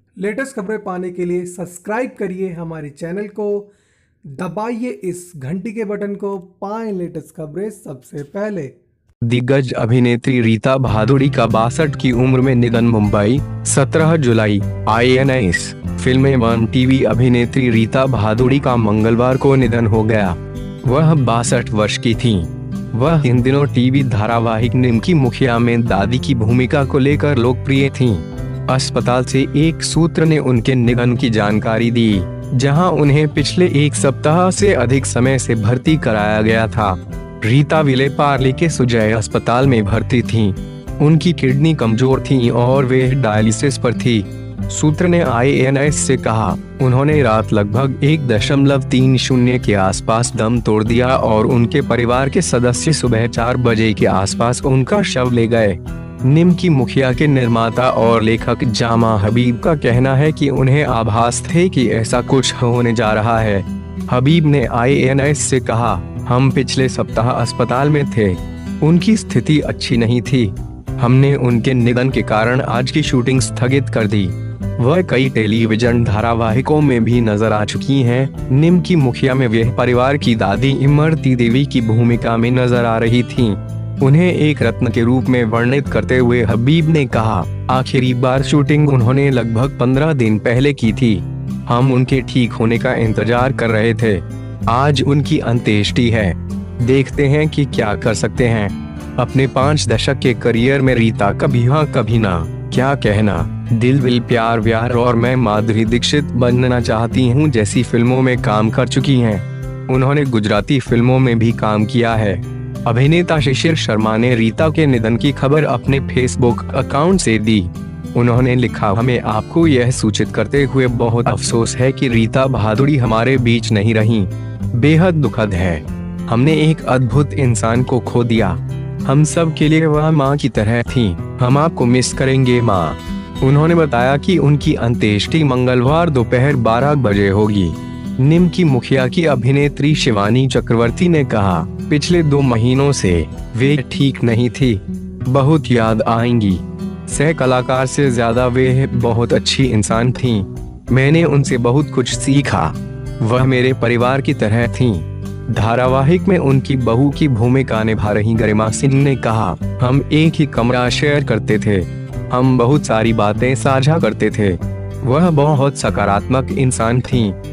Latest खबरें पाने के लिए सब्सक्राइब करिए हमारे चैनल को, दबाइए इस घंटी के बटन को, पाएं लेटेस्ट खबरें सबसे पहले। दिग्गज अभिनेत्री रीता भादुड़ी का 62 की उम्र में निधन। मुंबई, 17 जुलाई। INS फिल्म एवं टीवी अभिनेत्री रीता भादुड़ी का मंगलवार को निधन हो गया। वह 62 वर्ष की थीं। वह इन दिनों टीवी धारावाहिक निमकी मुखिया में दादी की भूमिका को लेकर लोकप्रिय थीं। अस्पताल से एक सूत्र ने उनके निधन की जानकारी दी, जहां उन्हें पिछले एक सप्ताह से अधिक समय से भर्ती कराया गया था। रीता विले पार्ले के सुजय अस्पताल में भर्ती थीं। उनकी किडनी कमजोर थी और वे डायलिसिस पर थी। सूत्र ने INS से कहा, उन्होंने रात लगभग 1.30 के आसपास दम तोड़ दिया और उनके परिवार के सदस्य सुबह 4 बजे के आसपास उनका शव ले गए। निमकी मुखिया के निर्माता और लेखक जामा हबीब का कहना है कि उन्हें आभास थे कि ऐसा कुछ होने जा रहा है। हबीब ने INS से कहा, हम पिछले सप्ताह अस्पताल में थे। उनकी स्थिति अच्छी नहीं थी। हमने उनके निधन के कारण आज की शूटिंग स्थगित कर दी। वह कई टेलीविजन धारावाहिकों में भी नजर आ चुकी हैं। निमकी मुखिया में वह परिवार की दादी इमरती देवी की भूमिका में नजर आ रही थीं। उन्हें एक रत्न के रूप में वर्णित करते हुए हबीब ने कहा, आखिरी बार शूटिंग उन्होंने लगभग 15 दिन पहले की थी। हम उनके ठीक होने का इंतजार कर रहे थे। आज उनकी अंत्येष्टि है। देखते हैं कि क्या कर सकते हैं। अपने 5 दशक के करियर में रीता कभी हाँ कभी ना, क्या कहना, दिल विल प्यार व्यार और मैं माधुरी दीक्षित बनना चाहती हूँ जैसी फिल्मों में काम कर चुकी हैं। उन्होंने गुजराती फिल्मों में भी काम किया है। अभिनेता शिशिर शर्मा ने रीता के निधन की खबर अपने फेसबुक अकाउंट से दी। उन्होंने लिखा, हमें आपको यह सूचित करते हुए बहुत अफसोस है कि रीता भादुड़ी हमारे बीच नहीं रहीं। बेहद दुखद है। हमने एक अद्भुत इंसान को खो दिया। हम सब के लिए वह माँ की तरह थी। हम आपको मिस करेंगे माँ। उन्होंने बताया कि उनकी अंत्येष्टि मंगलवार दोपहर 12 बजे होगी। निमकी मुखिया की अभिनेत्री शिवानी चक्रवर्ती ने कहा, पिछले 2 महीनों से वे ठीक नहीं थी। बहुत याद आएंगी। सह कलाकार से ज्यादा वे बहुत अच्छी इंसान थीं। मैंने उनसे बहुत कुछ सीखा। वह मेरे परिवार की तरह थीं। धारावाहिक में उनकी बहू की भूमिका निभा रही गरिमा सिंह ने कहा, हम एक ही कमरा शेयर करते थे। हम बहुत सारी बातें साझा करते थे। वह बहुत सकारात्मक इंसान थीं।